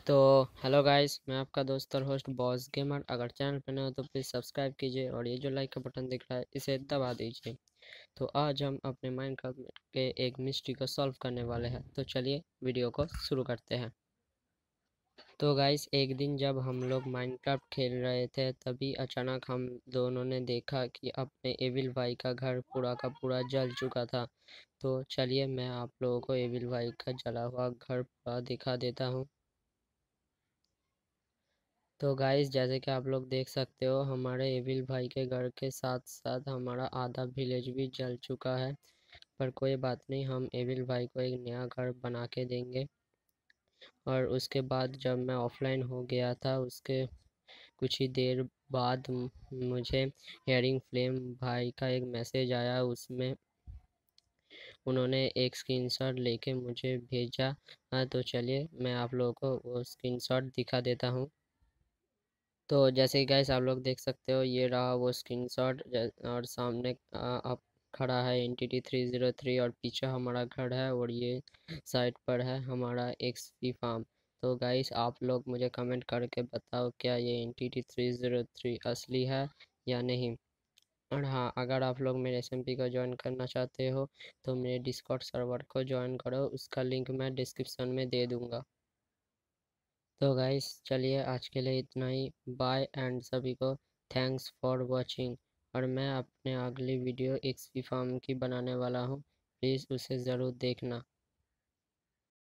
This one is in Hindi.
तो हेलो गाइस, मैं आपका दोस्त और होस्ट बॉस गेमर। अगर चैनल पर नए हो तो प्लीज़ सब्सक्राइब कीजिए और ये जो लाइक का बटन दिख रहा है इसे दबा दीजिए। तो आज हम अपने माइनक्राफ्ट के एक मिस्ट्री को सॉल्व करने वाले हैं। तो चलिए वीडियो को शुरू करते हैं। तो गाइस, एक दिन जब हम लोग माइनक्राफ्ट खेल रहे थे तभी अचानक हम दोनों ने देखा कि अपने एविल भाई का घर पूरा का पूरा जल चुका था। तो चलिए मैं आप लोगों को एविल भाई का जला हुआ घर पूरा दिखा देता हूँ। तो गाइस, जैसे कि आप लोग देख सकते हो, हमारे एविल भाई के घर के साथ साथ हमारा आधा विलेज भी जल चुका है। पर कोई बात नहीं, हम एविल भाई को एक नया घर बना के देंगे। और उसके बाद जब मैं ऑफलाइन हो गया था उसके कुछ ही देर बाद मुझे हेयरिंग फ्लेम भाई का एक मैसेज आया। उसमें उन्होंने एक स्क्रीनशॉट लेके मुझे भेजा। तो चलिए मैं आप लोगों को वो स्क्रीनशॉट दिखा देता हूँ। तो जैसे कि गाइस आप लोग देख सकते हो, ये रहा वो स्क्रीनशॉट। और सामने आप खड़ा है एंटिटी 303 और पीछे हमारा घर है और ये साइड पर है हमारा एक्सपी फार्म। तो गाइस आप लोग मुझे कमेंट करके बताओ, क्या ये एंटिटी 303 असली है या नहीं। और हाँ, अगर आप लोग मेरे SMP को ज्वाइन करना चाहते हो तो मेरे डिस्कॉर्ड सर्वर को ज्वाइन करो, उसका लिंक मैं डिस्क्रिप्शन में दे दूँगा। तो गाइस चलिए आज के लिए इतना ही। बाय एंड सभी को थैंक्स फॉर वॉचिंग। और मैं अपने अगली वीडियो एक्सपी फार्म की बनाने वाला हूँ, प्लीज़ उसे ज़रूर देखना।